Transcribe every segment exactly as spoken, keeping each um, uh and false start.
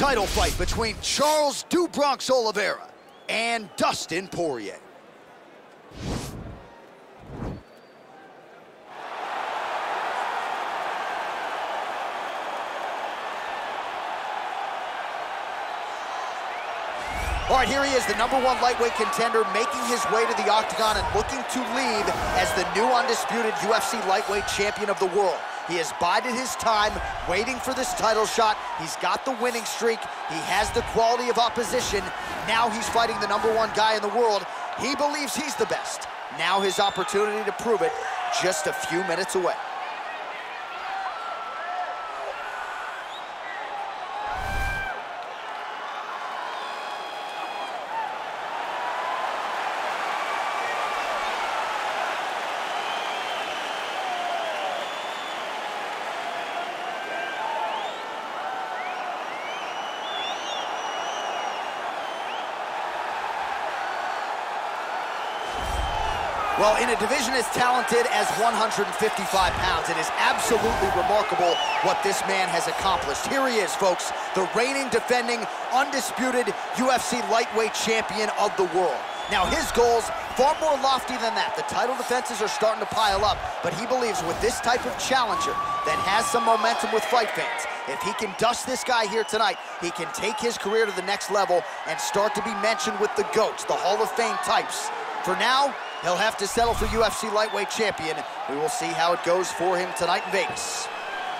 title fight between Charles Do Bronx Oliveira and Dustin Poirier. All right, here he is, the number one lightweight contender, making his way to the octagon and looking to leave as the new undisputed U F C lightweight champion of the world. He has bided his time, waiting for this title shot. He's got the winning streak. He has the quality of opposition. Now he's fighting the number one guy in the world. He believes he's the best. Now his opportunity to prove it, just a few minutes away. Well, in a division as talented as one hundred fifty-five pounds, it is absolutely remarkable what this man has accomplished. Here he is, folks, the reigning, defending, undisputed U F C lightweight champion of the world. Now, his goals, far more lofty than that. The title defenses are starting to pile up, but he believes with this type of challenger that has some momentum with fight fans, if he can dust this guy here tonight, he can take his career to the next level and start to be mentioned with the GOATs, the Hall of Fame types. For now, he'll have to settle for U F C lightweight champion. We will see how it goes for him tonight in Vegas.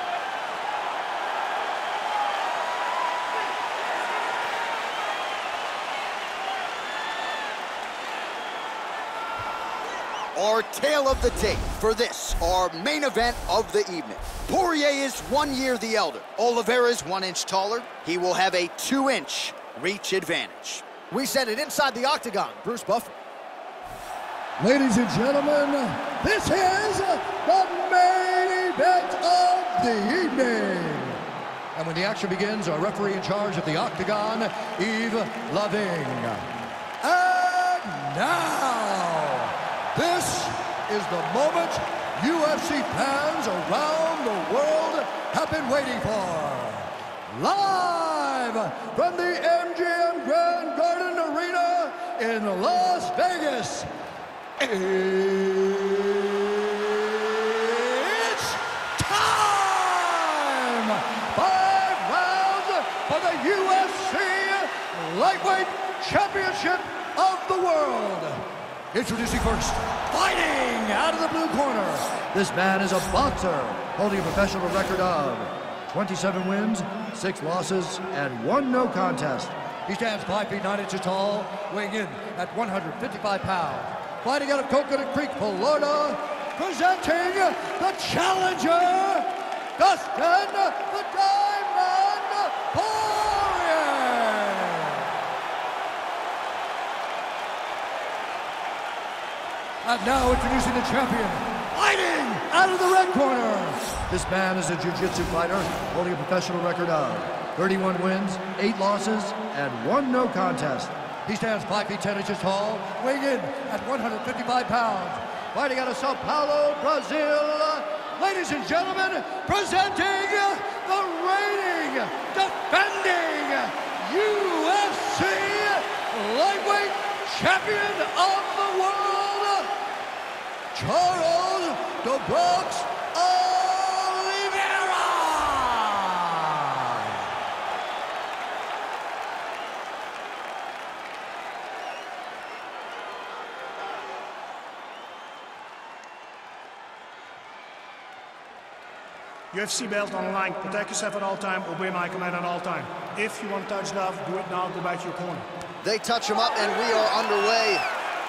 Our tale of the tape for this, our main event of the evening. Poirier is one year the elder. Oliveira is one inch taller. He will have a two inch reach advantage. We send it inside the octagon. Bruce Buffer. Ladies and gentlemen, this is the main event of the evening. And when the action begins, our referee in charge of the octagon, Yves Lavigne. And now, this is the moment U F C fans around the world have been waiting for. Live from the M G M Grand Garden Arena in Las Vegas. It's time! Five rounds for the U F C Lightweight Championship of the World. Introducing first, fighting out of the blue corner. This man is a boxer, holding a professional record of twenty-seven wins, six losses, and one no contest. He stands five feet nine inches tall, weighing in at one hundred fifty-five pounds. Fighting out of Coconut Creek, Florida, presenting the challenger, Dustin the Diamond Poirier. And now introducing the champion, fighting out of the red corner. This man is a jiu-jitsu fighter, holding a professional record of thirty-one wins, eight losses, and one no contest. He stands five feet ten inches tall, weighing in at one hundred fifty-five pounds. Fighting out of Sao Paulo, Brazil, ladies and gentlemen, presenting the reigning, defending U F C lightweight champion of the world, Charles Do Bronx Oliveira. U F C belt on the line. Protect yourself at all time. Obey my command at all time. If you want to touch love, do it now. Go back to your corner. They touch him up, and we are underway.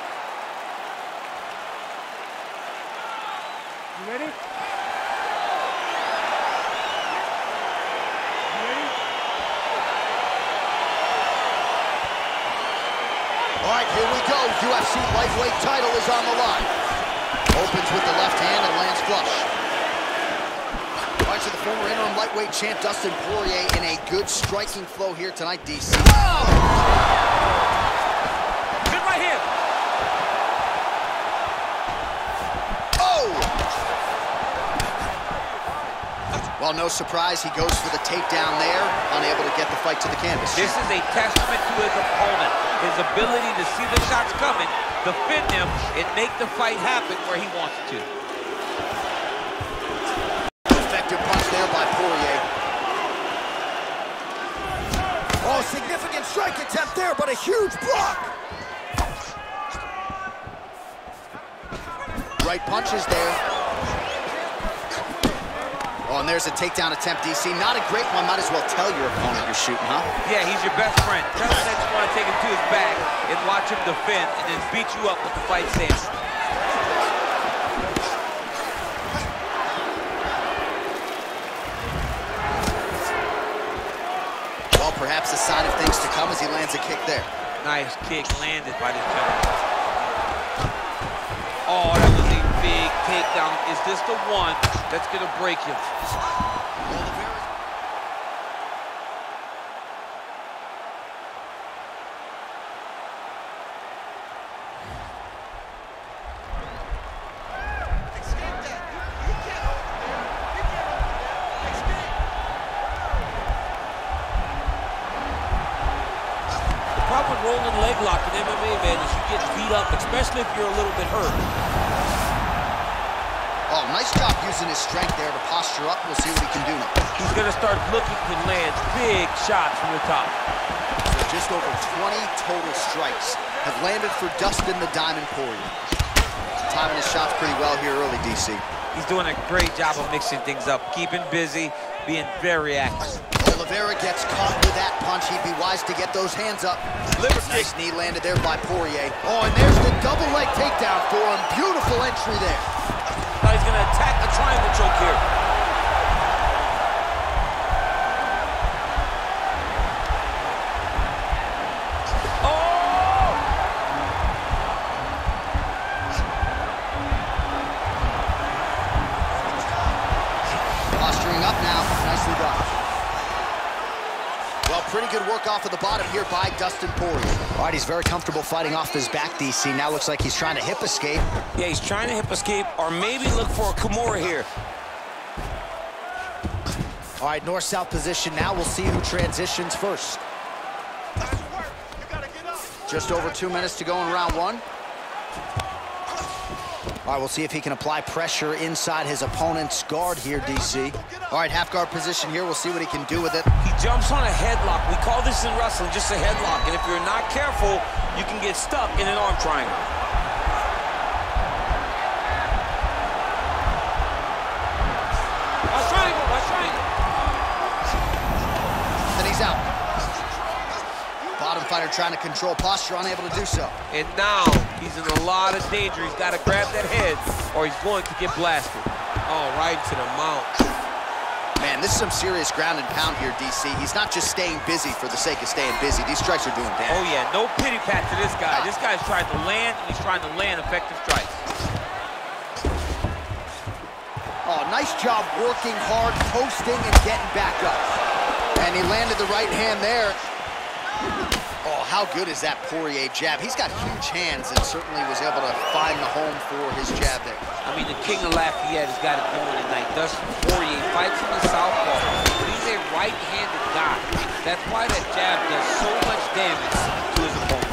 You ready? You ready? All right, here we go. U F C lightweight title is on the line. Opens with the left hand and lands flush. Fights with the former interim lightweight champ Dustin Poirier in a good striking flow here tonight, D C. Oh! Good right here. Oh! Well, no surprise, he goes for the takedown there, unable to get the fight to the canvas. This is a testament to his opponent, his ability to see the shots coming, defend them, and make the fight happen where he wants it to. Effective punch there by Poirier. Oh, significant strike attempt there, but a huge block. Right punches there. Oh, and there's a takedown attempt, D C. Not a great one. Might as well tell your opponent you're shooting, huh? Yeah, he's your best friend. Tell him that you want to take him to his back and watch him defend and then beat you up with the fight stance. Well, perhaps a sign of things to come as he lands a kick there. Nice kick landed by this gentleman. Oh, that was a big takedown. Is this the one that's going to break him? With rolling leg lock in M M A, man, is you get beat up, especially if you're a little bit hurt. Oh, nice job using his strength there to posture up. We'll see what he can do now. He's going to start looking to land big shots from the top. So just over twenty total strikes have landed for Dustin the Diamond Poirier. Timing his shots pretty well here early, D C. He's doing a great job of mixing things up, keeping busy, being very active. Oliveira gets caught with that punch. He'd be wise to get those hands up. Nice knee landed there by Poirier. Oh, and there's the double leg takedown for him. Beautiful entry there. Now he's going to attack the triangle choke here. Oh! Posturing up now. Nicely done. Well, pretty good work off of the bottom here by Dustin Poirier. All right, he's very comfortable fighting off his back, D C. Now looks like he's trying to hip escape. Yeah, he's trying to hip escape or maybe look for a Kimura here. All right, north-south position now. We'll see who transitions first. Just over two minutes to go in round one. All right, we'll see if he can apply pressure inside his opponent's guard here, D C. All right, half guard position here. We'll see what he can do with it. He jumps on a headlock. We call this in wrestling just a headlock. And if you're not careful, you can get stuck in an arm triangle. Watch triangle, watch triangle. Then he's out. Bottom fighter trying to control posture, unable to do so. And now he's in a lot of danger. He's got to grab that head or he's going to get blasted. Oh, right to the mount. Man, this is some serious ground and pound here, D C. He's not just staying busy for the sake of staying busy. These strikes are doing damage. Oh, yeah, no pity pat to this guy. This guy's trying to land, and he's trying to land effective strikes. Oh, nice job working hard, posting, and getting back up. And he landed the right hand there. Oh, how good is that Poirier jab? He's got huge hands and certainly was able to find the home for his jab there. I mean, the king of Lafayette has got it going tonight. Dustin Poirier fights from the southpaw, but he's a right-handed guy. That's why that jab does so much damage to his opponent.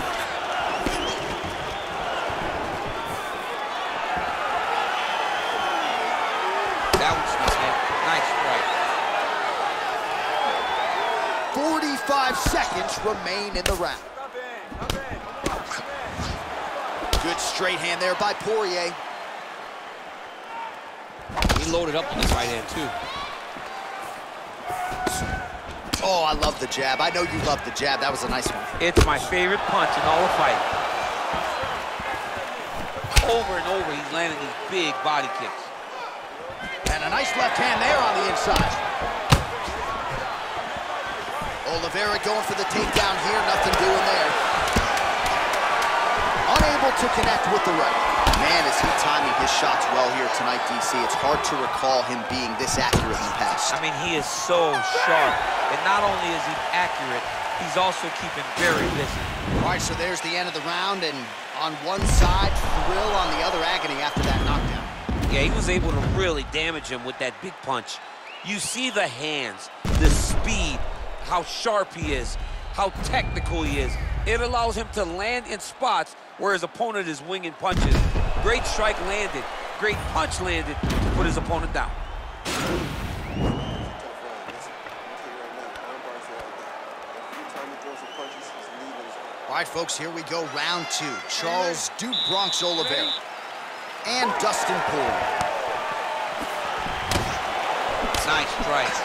That was nice strike. forty-five seconds remain in the round. Good straight hand there by Poirier. He loaded up on his right hand, too. Oh, I love the jab. I know you love the jab. That was a nice one. It's my favorite punch in all the fight. Over and over, he's landing these big body kicks. And a nice left hand there on the inside. Oliveira going for the takedown here. Nothing doing there. Unable to connect with the right. Man, is he timing his shots well here tonight, D C. It's hard to recall him being this accurate in the past. I mean, he is so sharp. And not only is he accurate, he's also keeping very busy. All right, so there's the end of the round, and on one side, thrill, on the other, agony after that knockdown. Yeah, he was able to really damage him with that big punch. You see the hands, the speed, how sharp he is, how technical he is. It allows him to land in spots where his opponent is winging punches. Great strike landed, great punch landed to put his opponent down. All right, folks, here we go, round two. Charles "Dude Bronx" Oliveira and Dustin Poirier. Nice strike.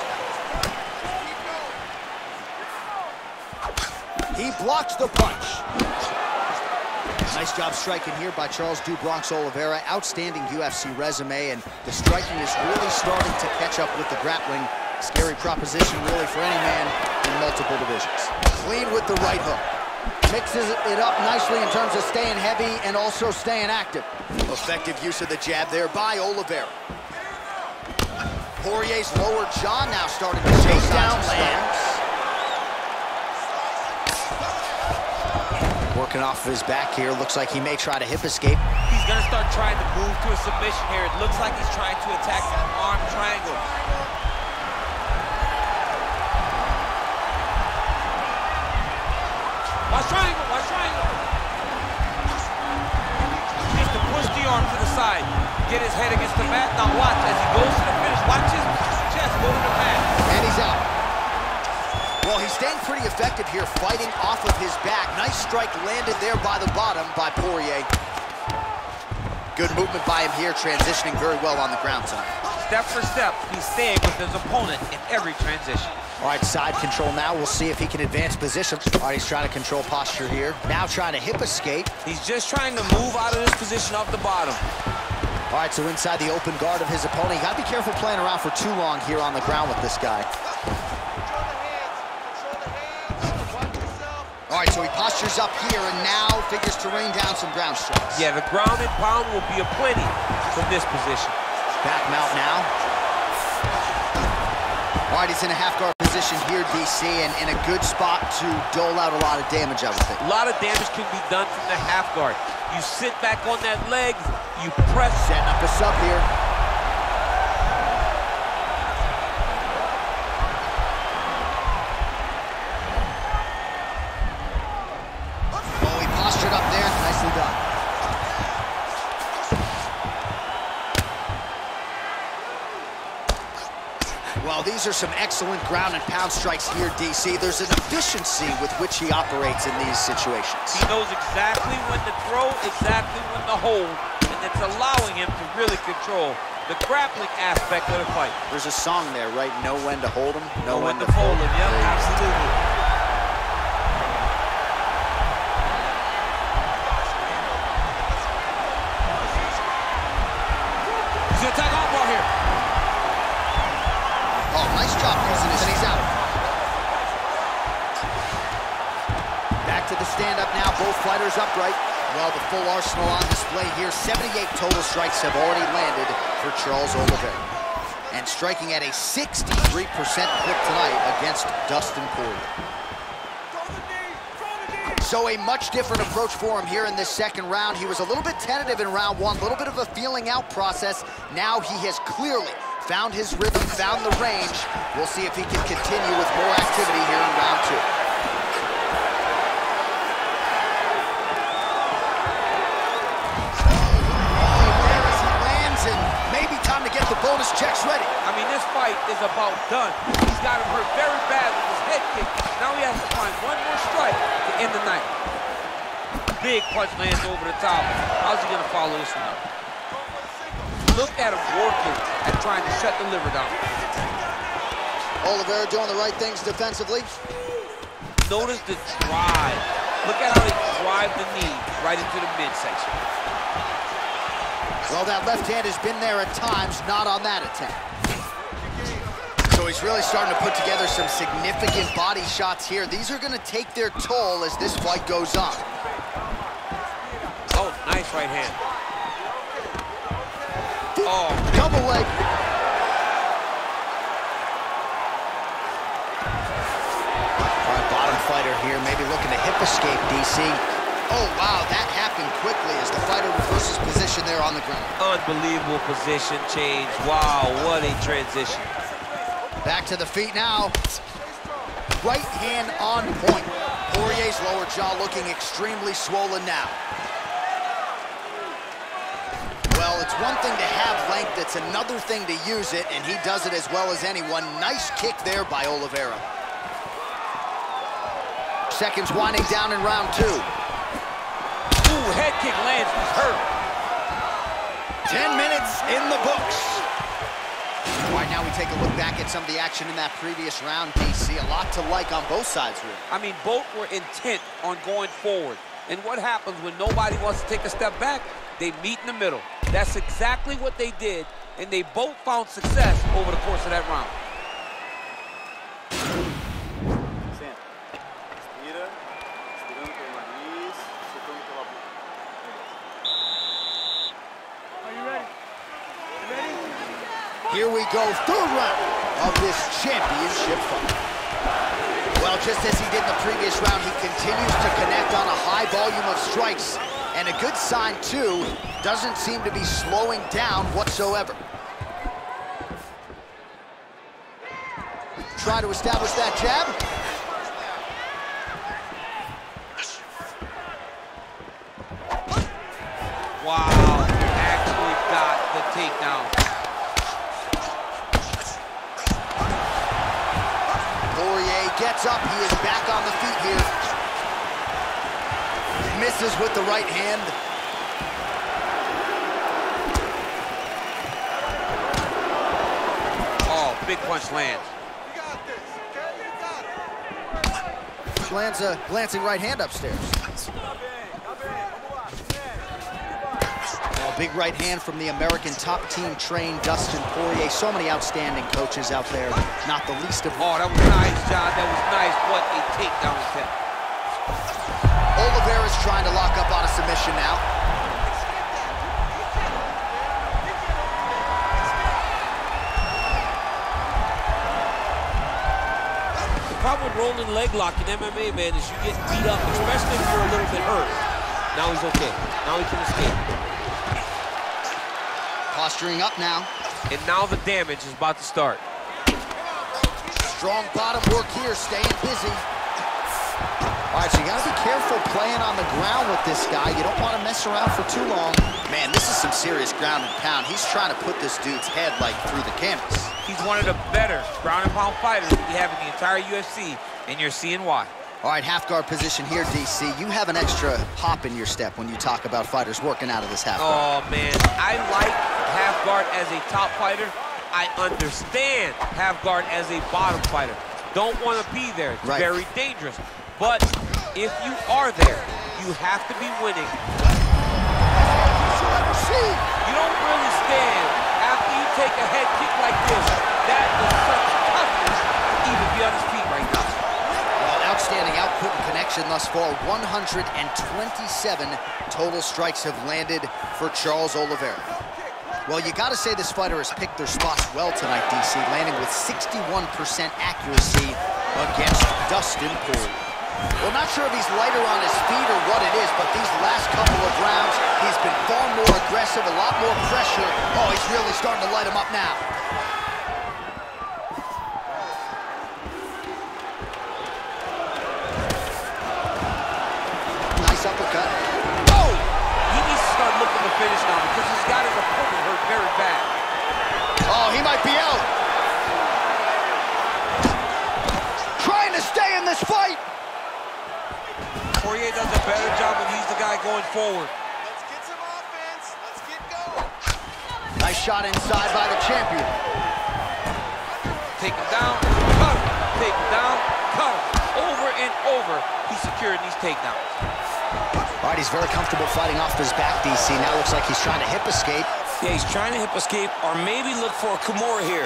He blocks the punch. Nice job striking here by Charles "Dude Bronx" Oliveira. Outstanding U F C resume, and the striking is really starting to catch up with the grappling. Scary proposition, really, for any man in multiple divisions. Clean with the right hook. Mixes it up nicely in terms of staying heavy and also staying active. Effective use of the jab there by Oliveira. Poirier's lower jaw now starting to chase down lands. Working off of his back here. Looks like he may try to hip escape. He's gonna start trying to move to a submission here. It looks like he's trying to attack the arm triangle. Watch triangle, watch triangle. Just to push the arm to the side. Get his head against the mat. Now watch as he goes to the finish. Watch his chest go to the mat. And he's out. Well, he's staying pretty effective here, fighting off of his back. Nice strike landed there by the bottom by Poirier. Good movement by him here, transitioning very well on the ground tonight. Step for step, he's staying with his opponent in every transition. All right, side control now. We'll see if he can advance position. All right, he's trying to control posture here. Now trying to hip escape. He's just trying to move out of this position off the bottom. All right, so inside the open guard of his opponent. You got to be careful playing around for too long here on the ground with this guy. All right, so he postures up here and now figures to rain down some ground strikes. Yeah, the ground and pound will be a plenty from this position. Back mount now. All right, he's in a half-guard position here, D C, and in a good spot to dole out a lot of damage, I would think. A lot of damage can be done from the half guard. You sit back on that leg, you press. Setting up a sub here. Oh, he postured up there. Nicely done. Well, these are some excellent ground and pound strikes here, D C. There's an efficiency with which he operates in these situations. He knows exactly when to throw, exactly when to hold, and it's allowing him to really control the grappling aspect of the fight. There's a song there, right? Know when to hold him, know, Know when, when to fold fold him. him. Yeah, absolutely. He's gonna attack armbar here. Oh, nice job using this, and he's out. Back to the stand-up now, both fighters upright. Well, the full arsenal on display here. seventy-eight total strikes have already landed for Charles Oliveira. And striking at a sixty-three percent clip tonight against Dustin Poirier. So a much different approach for him here in this second round. He was a little bit tentative in round one, a little bit of a feeling out process. Now he has clearly found his rhythm, found the range. We'll see if he can continue with more activity here in round two. The bonus checks ready. I mean, this fight is about done. He's got him hurt very bad with his head kick. Now he has to find one more strike to end the night. Big punch lands over the top. How's he gonna follow this one up? Look at him working and trying to shut the liver down. Oliveira doing the right things defensively. Notice the drive. Look at how they drive the knee right into the midsection. Well, that left hand has been there at times, not on that attempt. So he's really starting to put together some significant body shots here. These are going to take their toll as this fight goes on. Oh, nice right hand. Oh, double leg. All right, bottom fighter here, maybe looking to hip escape, D C. Oh, wow, that happened quickly as the fighter reverses position there on the ground. Unbelievable position change. Wow, what a transition. Back to the feet now. Right hand on point. Poirier's lower jaw looking extremely swollen now. Well, it's one thing to have length, it's another thing to use it, and he does it as well as anyone. Nice kick there by Oliveira. Seconds winding down in round two. Ooh, head kick lands, he's hurt. Ten minutes in the books. All right, now we take a look back at some of the action in that previous round, D C. A lot to like on both sides, really. I mean, both were intent on going forward. And what happens when nobody wants to take a step back? They meet in the middle. That's exactly what they did, and they both found success over the course of that round. Here we go, third round of this championship fight. Well, just as he did in the previous round, he continues to connect on a high volume of strikes. And a good sign, too, doesn't seem to be slowing down whatsoever. Try to establish that jab. Wow, actually got the takedown. Gets up, he is back on the feet here. Misses with the right hand. Oh, big punch lands. You got this, okay? You got it. Lands a glancing right hand upstairs. Oh, big right hand from the American top team trained Dustin Poirier. So many outstanding coaches out there, not the least of all. Oh, that was nice, John. That was nice. What a takedown attempt. Oliveira's trying to lock up on a submission now. The problem with rolling leg lock in M M A, man, is you get beat up, especially if you're a little bit hurt. Now he's okay. Now he can escape. Posturing up now. And now the damage is about to start. Strong bottom work here, staying busy. All right, so you gotta be careful playing on the ground with this guy. You don't want to mess around for too long. Man, this is some serious ground and pound. He's trying to put this dude's head, like, through the canvas. He's one of the better ground and pound fighters we have in the entire U F C, and you're seeing why. All right, half guard position here, D C. You have an extra hop in your step when you talk about fighters working out of this half guard. Oh, man, I like half guard as a top fighter. I understand half guard as a bottom fighter. Don't want to be there. It's right. Very dangerous. But if you are there, you have to be winning. You don't really stand after you take a head kick like this. That is such toughness to even be on his feet right now. Well, outstanding output and connection thus far. one hundred twenty-seven total strikes have landed for Charles Oliveira. Well, you got to say this fighter has picked their spots well tonight, D C, landing with sixty-one percent accuracy against Dustin Poirier. Well, not sure if he's lighter on his feet or what it is, but these last couple of rounds, he's been far more aggressive, a lot more pressure. Oh, he's really starting to light him up now. Nice uppercut. Oh! He needs to start looking to finish now because he's got his opponent hurt very bad. Oh, he might be out. Trying to stay in this fight. Poirier does a better job when he's the guy going forward. Let's get some offense. Let's get going. Nice shot inside by the champion. Take him down, cut him. Take him down, cut him. Over and over, he's securing these takedowns. All right, he's very comfortable fighting off his back, D C. Now looks like he's trying to hip escape. Yeah, he's trying to hip escape or maybe look for a Kimura here.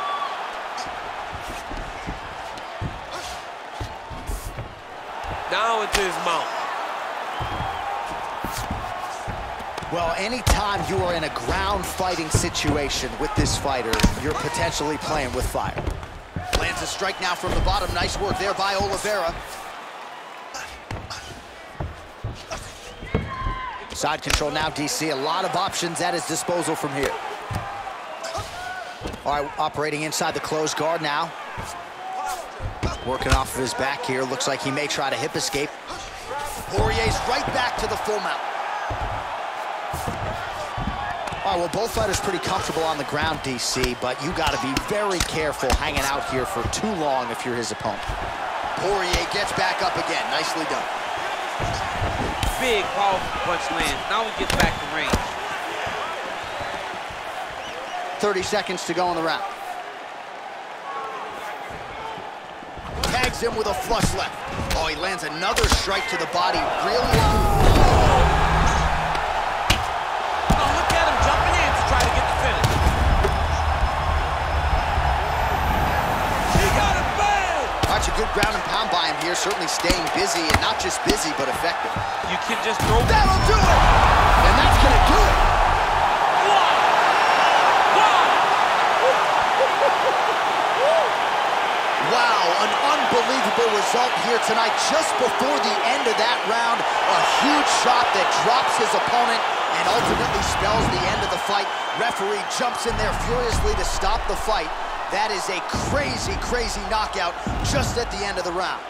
Now into his mount. Well, anytime you are in a ground fighting situation with this fighter, you're potentially playing with fire. Lands a strike now from the bottom. Nice work there by Oliveira. Side control now, D C. A lot of options at his disposal from here. All right, operating inside the closed guard now. Working off of his back here. Looks like he may try to hip escape. Poirier's right back to the full mount. All right, well, both fighters pretty comfortable on the ground, D C, but you got to be very careful hanging out here for too long if you're his opponent. Poirier gets back up again. Nicely done. Big, powerful punch lands. Now he gets back to range. thirty seconds to go in the round. Tags him with a flush left. Oh, he lands another strike to the body. Really? Oh, look at him jumping in to try to get the finish. He got it bad! Watch a good ground and pound by him here. Certainly staying busy, and not just busy, but effective. You can just throw. That'll do it! And that's going to do it. Wow, an unbelievable result here tonight. Just before the end of that round, a huge shot that drops his opponent and ultimately spells the end of the fight. Referee jumps in there furiously to stop the fight. That is a crazy, crazy knockout just at the end of the round.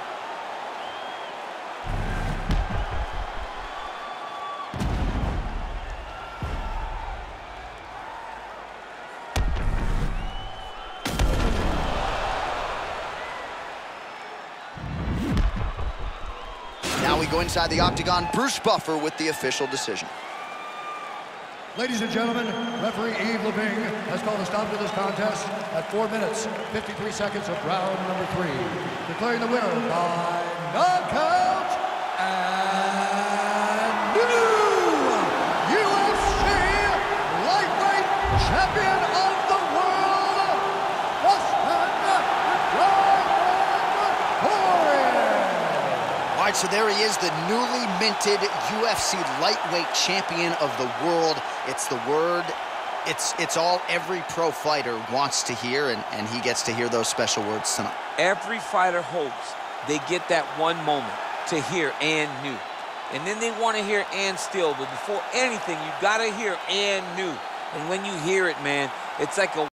Now we go inside the octagon. Bruce Buffer with the official decision. Ladies and gentlemen, referee Yves Lavigne has called a stop to this contest at four minutes, fifty-three seconds of round number three, declaring the winner by knockout and new U F C lightweight champion of the world, Dustin Poirier. All right, so there he is, the newly minted U F C lightweight champion of the world. It's the word, it's it's all every pro fighter wants to hear, and, and he gets to hear those special words tonight. Every fighter hopes they get that one moment to hear "and new." And then they want to hear "and still." But before anything, you got to hear "and new." And when you hear it, man, it's like a